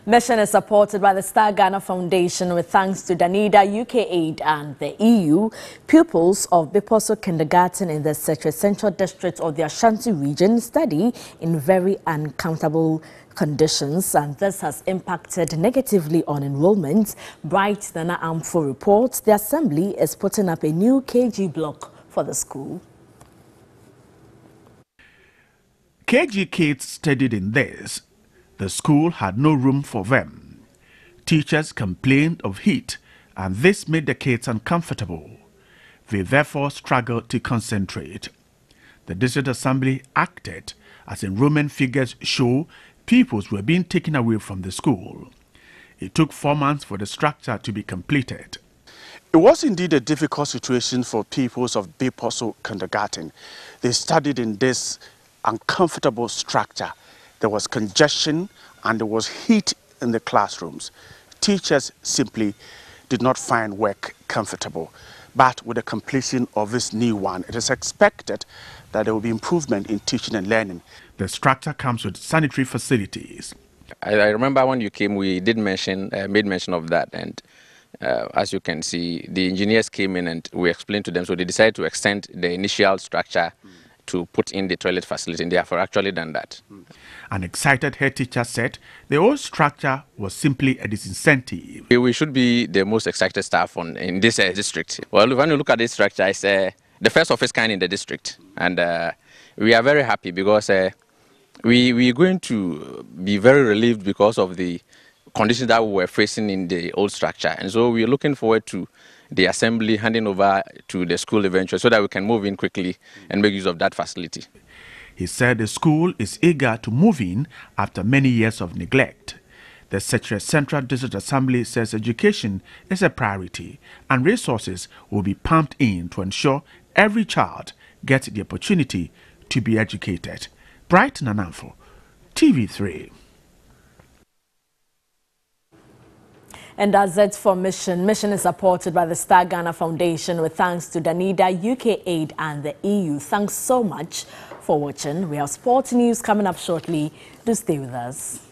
Mission is supported by the Star Ghana Foundation with thanks to Danida, UK Aid and the EU. Pupils of Biposo Kindergarten in the Central District of the Ashanti region study in very uncomfortable conditions, and this has impacted negatively on enrollment. Bright Nana Amfo reports the Assembly is putting up a new KG block for the school. KG kids studied in this. The school had no room for them. Teachers complained of heat, and this made the kids uncomfortable. They therefore struggled to concentrate. The District Assembly acted as enrollment figures show pupils were being taken away from the school. It took 4 months for the structure to be completed. It was indeed a difficult situation for pupils of Biposo Kindergarten. They studied in this uncomfortable structure. There was congestion and there was heat in the classrooms. Teachers simply did not find work comfortable. But with the completion of this new one, it is expected that there will be improvement in teaching and learning. The structure comes with sanitary facilities. I remember when you came, we did made mention of that, and as you can see, the engineers came in and we explained to them, so they decided to extend the initial structure to put in the toilet facility, and they have actually done that. An excited head teacher said the old structure was simply a disincentive. We should be the most excited staff in this district. Well, when you look at this structure, it's the first of its kind in the district, and we are very happy because we're going to be very relieved because of the conditions that we were facing in the old structure, and so we're looking forward to the assembly handing over to the school eventually so that we can move in quickly and make use of that facility. He said the school is eager to move in after many years of neglect. The Central District Assembly says education is a priority and resources will be pumped in to ensure every child gets the opportunity to be educated. Bright Nanamfo, TV3. And that's it for Mission. Mission is supported by the Star Ghana Foundation with thanks to Danida, UK Aid and the EU. Thanks so much for watching. We have sports news coming up shortly. Do stay with us.